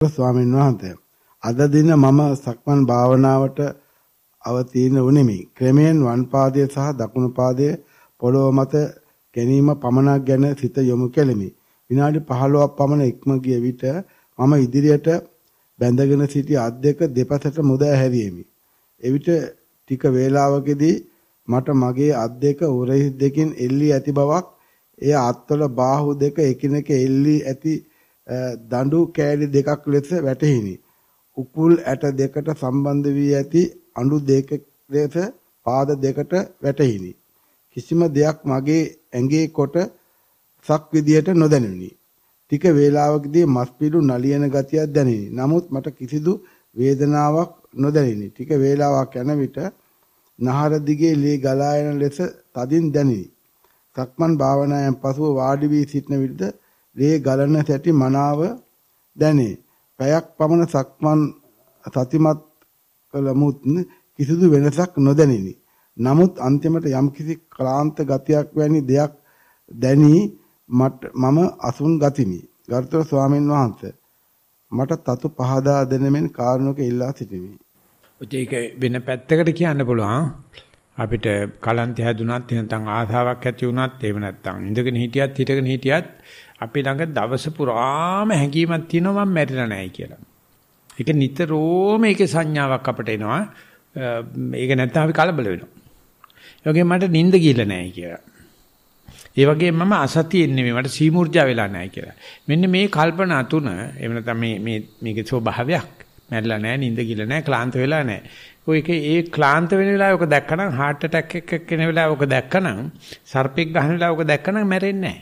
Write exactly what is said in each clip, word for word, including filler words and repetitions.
ස්වාමීන් වහන්සේ අද දින මම සක්මන් භාවනාවට අවතීන වුනිමි. ක්‍රමයෙන් වම් පාදයේ සහ දකුණු පාදයේ පොළොව මත ගැනීම පමණක් ගැන සිත යොමු කෙලිමි. විනාඩි පහළොවක් පමණ ඉක්ම ගිය විට මම ඉදිරියට බැඳගෙන සිටි අත් දෙක දෙපසට මුදා හැරියෙමි. එවිට ටික වේලාවකදී මට මගේ අත් දෙක උරහිස් දෙකින් එල්ලී ඇති බවක්, එය අත්වල බාහුව දෙක එකිනෙක එල්ලී ඇති දඬු කෑලි දෙකක් ලෙස වැටහිනි. උකුල් ඇට දෙකට සම්බන්ධ වී ඇති අඬු දෙක ලෙස පාද දෙකට වැටහිනි. කිසිම දෙයක් මගේ ඇඟේ කොට සක් විදියට නොදැනුනි. ටික වේලාවකදී මස් පිඩු නලියන ගතියක් දැනිනි. නමුත් මට කිසිදු වේදනාවක් නොදැනිනි. ටික වේලාවක් යන විට නහර දිගේ ලී ගලා යන ලෙස තදින් දැනිනි. සක්මන් භාවනාවෙන් පසුව වාඩි වී සිටන විට ලී ගලන සැටි මනාව දැනේ. පැයක් පමණ සක්මන් සතිමත් කළමුත් කිසිදු වෙනසක් නොදැනිනි. නමුත් අන්තිමට යම්කිසි ක්ලාන්ත ගතියක් වැනි දෙයක් දැනි මට මම අසුන් ගතිමි. ගරුතර ස්වාමීන් වහන්සේ මට තතු පහදා දෙනෙමින් කාරණක ඉල්ලා සිටිමි. ඒක වෙන පැත්තකට කියන්න පුළුවන්. අපිට කලන්ත හැදුනත් නැත්නම් ආසාවක් ඇති වුණත් එහෙම නැත්නම් ඉඳගෙන හිටියත් හිටගෙන හිටියත් අපි ළඟ දවස පුරාම හැඟීමක් තියෙනවා මම මැරිලා නැහැ කියලා. ඒක නිතරම ඒකේ සංඥාවක් අපිට එනවා. ඒක නැත්නම් අපි කලබල වෙනවා. ඒ වගේම මට නිින්ද ගිහලා නැහැ කියලා. ඒ වගේම මම අසතියෙන් නෙමෙයි මට සීමුර්ජා වෙලා නැහැ කියලා. මෙන්න මේ කල්පනා තුන එහෙම නැත්නම් මේ මේ මේකේ ස්වභාවයක් මැරිලා නැහැ, නිින්ද ගිහලා නැහැ, ක්ලාන්ත වෙලා නැහැ. ඔයක ඒ ක්ලාන්ත වෙන වෙලාවේ ඔක දැක්කනම් heart attack එකක් එන වෙලාවේ ඔක දැක්කනම් සර්පෙක් ගහන වෙලාවේ ඔක දැක්කනම් මැරෙන්නේ නැහැ.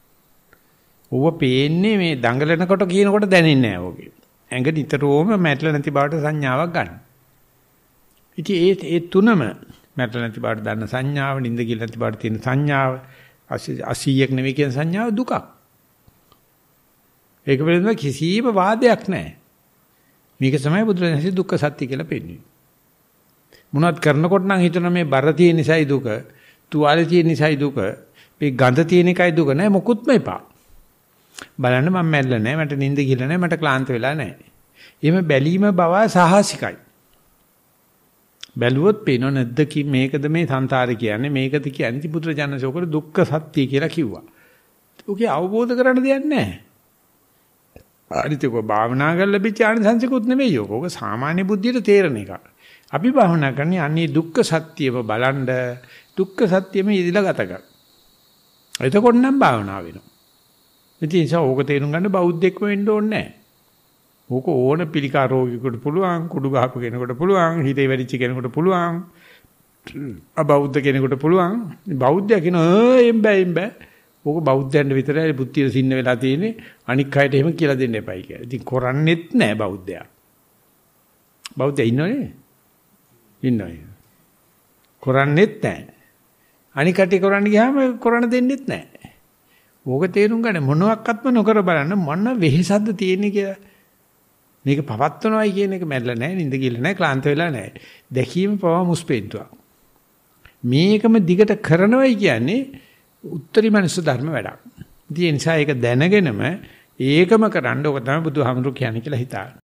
ඌව පේන්නේ මේ දඟලනකොට කියනකොට දැනෙන්නේ නැහැ ඔගේ. ඇඟ නිතරම මැරිලා නැති බවට සංඥාවක් ගන්න. ඉතින් ඒ ඒ තුනම මැරිලා නැති බවට දන්න සංඥාව, නිින්ද ගිහලා නැති බවට තියෙන සංඥාව, අසීයක් නෙවෙයි කියන සංඥාව දුකක්. ඒක පිළිබඳව කිසිම වාදයක් නැහැ. මේක තමයි බුදුරජාණන්සේ දුක්ඛ සත්‍ය කියලා පෙන්වන්නේ. මොනවත් කරනකොට නම් හිතන මේ බර තියෙන නිසායි දුක, තුවාලේ තියෙන නිසායි දුක, මේ ගඳ තියෙන එකයි දුක නෑ මොකුත්ම එපා. බලන්න මම මැරෙලා නෑ, මට නිින්ද ගිහලා නෑ, මට ක්ලාන්ත වෙලා නෑ. එහෙම බැලීම බව සාහසිකයි. බැලුවොත් පේනව නැද්ද කි මේකද මේ සංසාරේ කියන්නේ, මේකද කියන්නේ ඉති බුදුරජාණන්සේ ඔකට දුක්ඛ සත්‍ය කියලා කිව්වා. ඔකේ අවබෝධ කරගන්න දෙයක් නෑ. අනිතික භාවනා කරලා ලැබිච්ච ආනිසංසිකුත් නෙවෙයි ඔක. ඔක සාමාන්‍ය බුද්ධියට තේරෙන එකක්. අපි භාවනා කරන්නේ අන්නේ දුක්ඛ සත්‍යව බලන්න, දුක්ඛ සත්‍යෙම ඉදිලා ගත කර. එතකොට නම් භාවනා වෙනවා. ඉතින් ඒක ඕක තේරුම් ගන්න බෞද්ධෙක්ම වෙන්න ඕනේ නැහැ. ඕක ඕන පිළිකා රෝගියෙකුට පුළුවන්, කුඩු ගහපු කෙනෙකුට පුළුවන්, හිතේ වැඩිච්ච කෙනෙකුට පුළුවන්, අබෞද්ධ කෙනෙකුට පුළුවන්. බෞද්ධය කියන එම් බෑ එම් බෑ. ඕක බෞද්ධයන්ට විතරයි බුද්ධිය සින්න වෙලා තියෙන්නේ. අනික් අයට එහෙම කියලා දෙන්න එපයි කියලා. ඉතින් කරන්නේත් නැහැ බෞද්ධයා. බෞද්ධය ඉන්නවනේ. ඉන්නයි. කරන්නේත් නැහැ. අනික් කටි කරන්න ගියාම කරන්න දෙන්නෙත් නැහැ. ඕක තේරුම් ගන්න මොනවත්ක්ම නොකර බලන්න මොන වෙහෙසක්ද තියෙන්නේ කියලා. මේක පවත්වනවයි කියන එක මැරෙලා නැහැ, නිින්ද ගිහලා නැහැ, ක්ලාන්ත වෙලා නැහැ. දැකීම පව මුස්පෙන්තුවක්. මේකම දිගට කරනවයි කියන්නේ උත්තරී මනුස්ස ධර්ම වැඩක්. ඉතින් ඒ නිසා ඒක දැනගෙනම ඒකම කරන්න ඕක තමයි බුදුහාමුදුරු කියන්නේ කියලා හිතා.